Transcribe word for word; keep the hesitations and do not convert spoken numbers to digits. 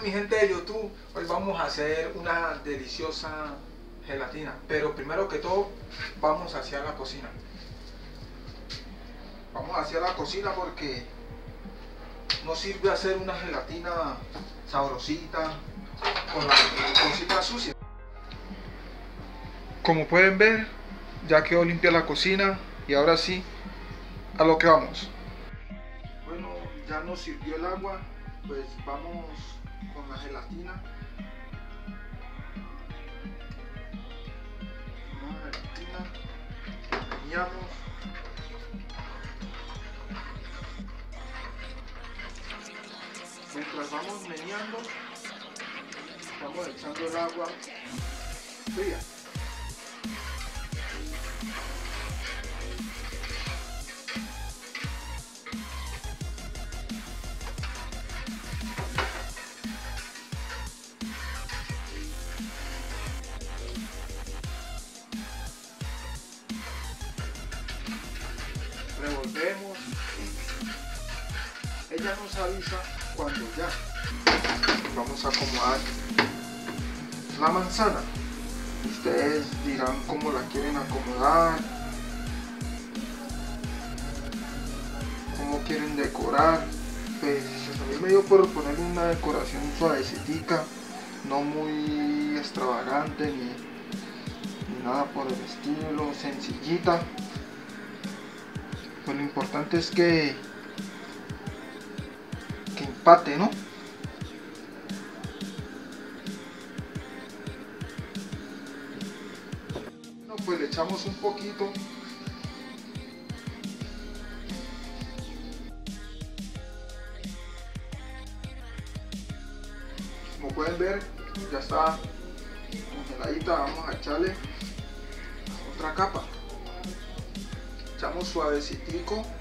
Bueno, mi gente de YouTube, hoy vamos a hacer una deliciosa gelatina, pero primero que todo vamos hacia la cocina. Vamos hacia la cocina porque no sirve hacer una gelatina sabrosita con las cositas sucias. Como pueden ver, ya quedó limpia la cocina y ahora sí, a lo que vamos. Bueno, ya nos sirvió el agua, pues vamos con la gelatina. Una gelatina, la meneamos. Mientras vamos meneando, estamos echando el agua fría. Revolvemos. Ella nos avisa cuando ya. Vamos a acomodar la manzana. Ustedes dirán cómo la quieren acomodar, cómo quieren decorar. Pues a mí me dio por poner una decoración suavecita, no muy extravagante ni, ni nada por el estilo, sencillita. Pues lo importante es que que empate, ¿no? Bueno, pues le echamos un poquito. Como pueden ver, ya está congeladita. Vamos a echarle otra capa. Echamos suavecitico.